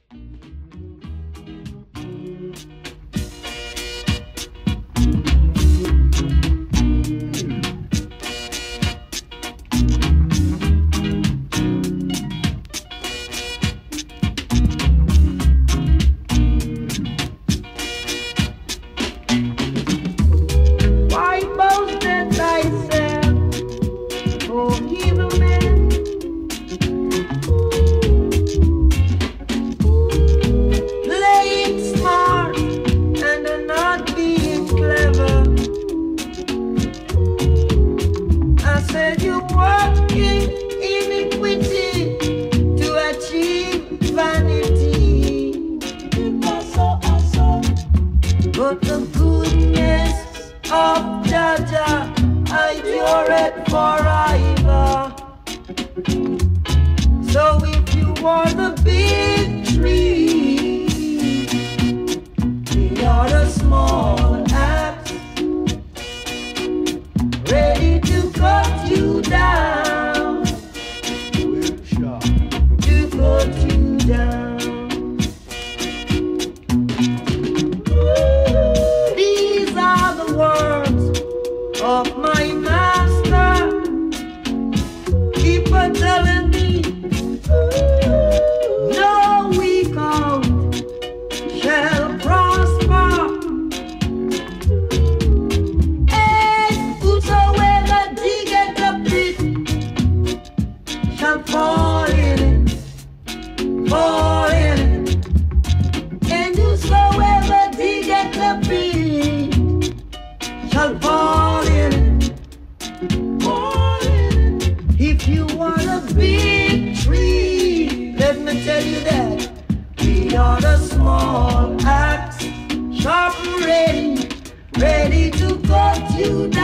But the goodness of Jaja endureth forever. So if you are the big tree, we are the small axe, ready to cut you down, to cut you down. Of my master, keep on telling me, no weak out shall prosper, and whosoever diggeth a pit shall fall in it, fall in it, and whosoever diggeth a pit shall fall in it. If you want a big tree, let me tell you that we are the small axe, sharp and ready, ready to cut you down.